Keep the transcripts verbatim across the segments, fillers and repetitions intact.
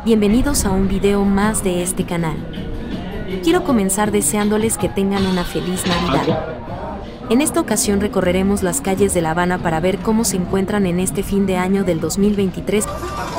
Bienvenidos a un video más de este canal. Quiero comenzar deseándoles que tengan una feliz Navidad. En esta ocasión recorreremos las calles de La Habana para ver cómo se encuentran en este fin de año del dos mil veintitrés.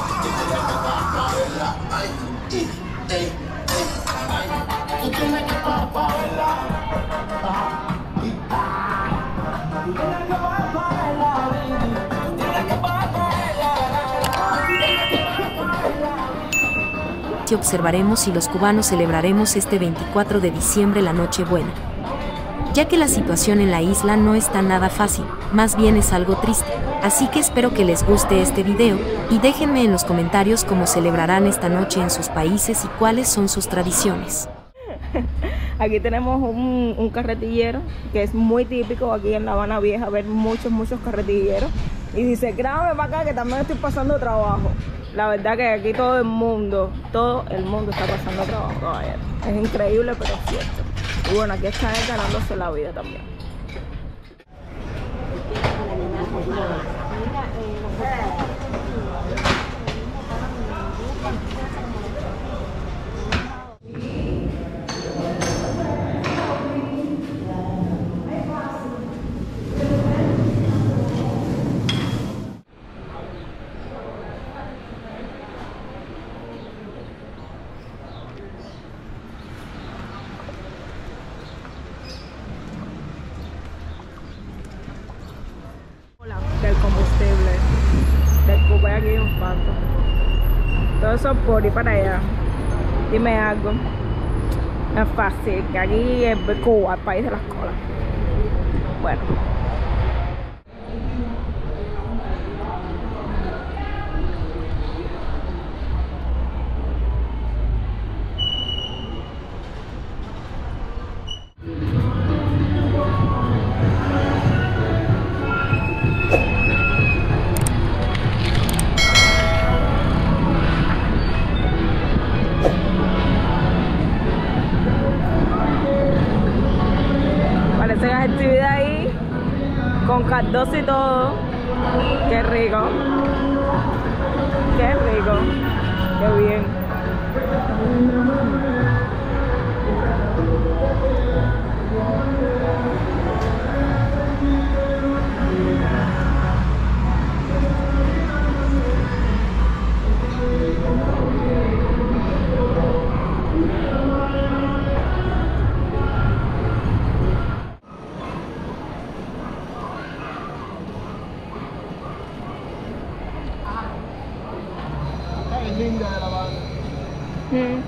Y observaremos si los cubanos celebraremos este veinticuatro de diciembre la Nochebuena. Ya que la situación en la isla no está nada fácil, más bien es algo triste, así que espero que les guste este video, y déjenme en los comentarios cómo celebrarán esta noche en sus países y cuáles son sus tradiciones. Aquí tenemos un, un carretillero, que es muy típico aquí en La Habana Vieja, ver muchos, muchos carretilleros. Y dice, grábame para acá que también estoy pasando trabajo. La verdad que aquí todo el mundo, todo el mundo está pasando trabajo, caballero. Es increíble, pero es cierto. Y bueno, aquí está él ganándose la vida también. Del combustible, del Cuba aquí hay un pato. Todo eso por ir para allá. Dime algo. No es fácil, que aquí es Cuba, el país de las colas. Bueno. Parece que hay actividad ahí con caldoso y todo. Qué rico. Qué rico. Qué bien. Linda de La Habana. Mm.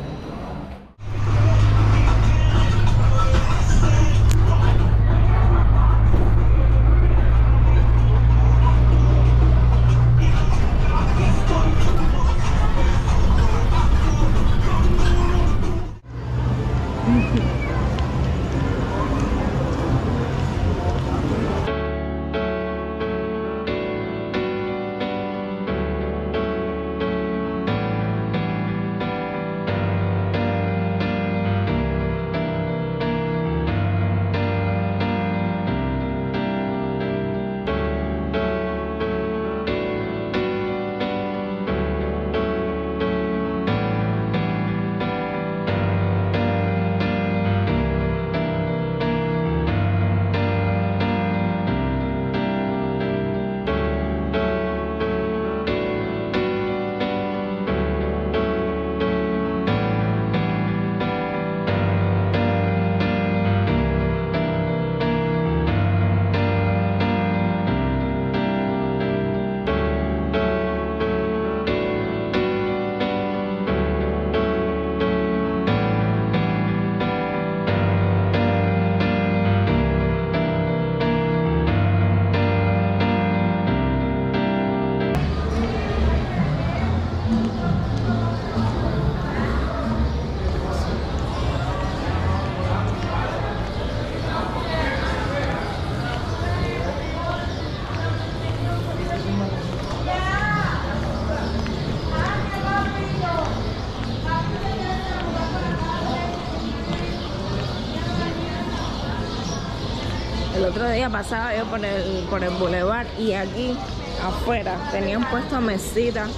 El otro día pasaba yo por el, por el bulevar y aquí afuera tenían puesto mesitas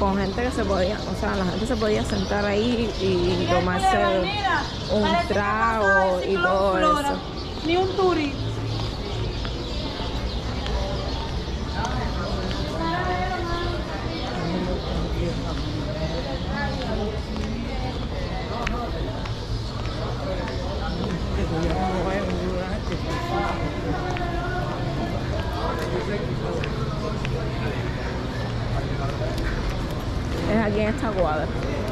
con gente que se podía, o sea, la gente se podía sentar ahí y tomarse un trago y todo eso. Ni un turi. Es aquí en esta cuadra.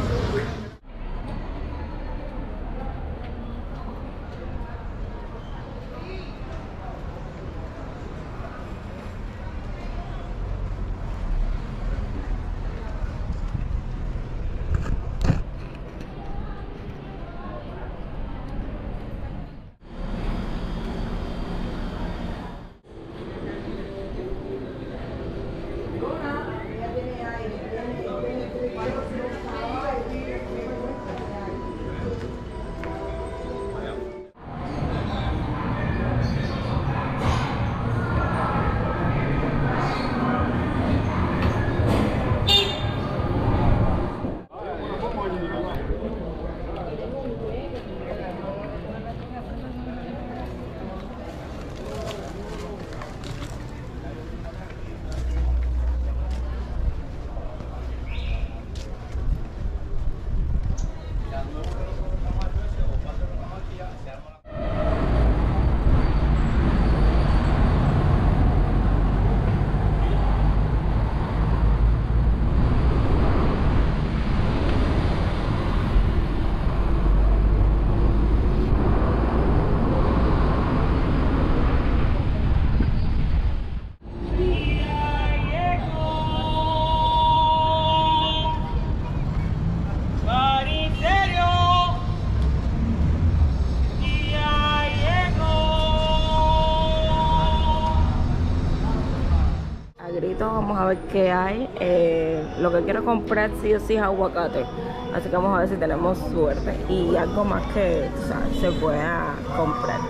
Vamos a ver qué hay. Eh, lo que quiero comprar sí o sí es aguacate, así que vamos a ver si tenemos suerte y algo más que, o sea, se pueda comprar.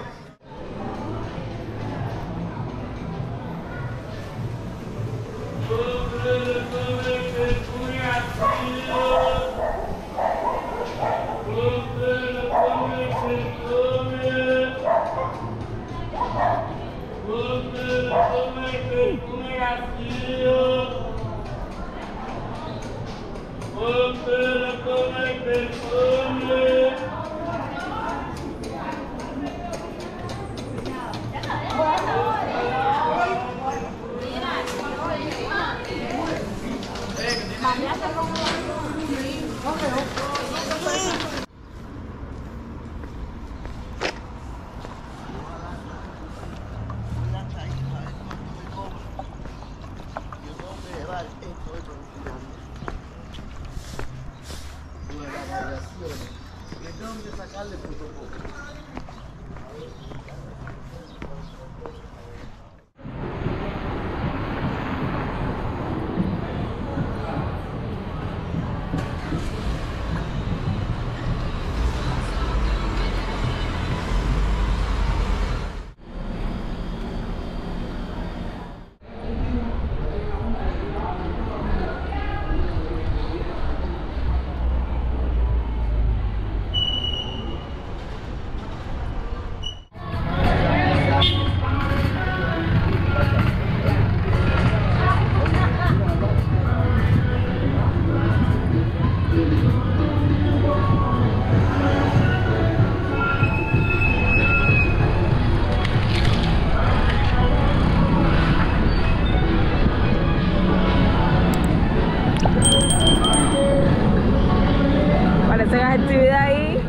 Actividad ahí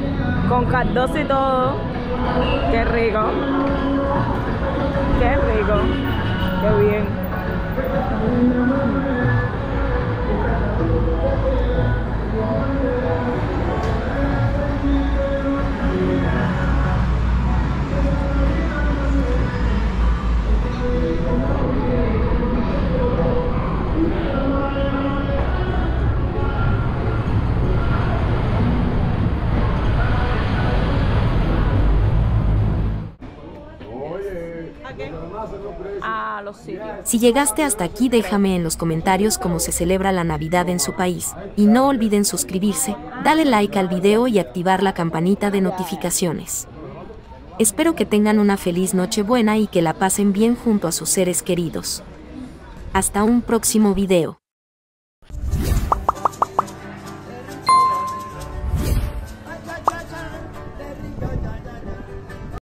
con cardoso y todo. Qué rico, qué rico, qué bien. A a los sitios. Si llegaste hasta aquí, déjame en los comentarios cómo se celebra la Navidad en su país. Y no olviden suscribirse, darle like al video y activar la campanita de notificaciones. Espero que tengan una feliz Nochebuena y que la pasen bien junto a sus seres queridos. Hasta un próximo video.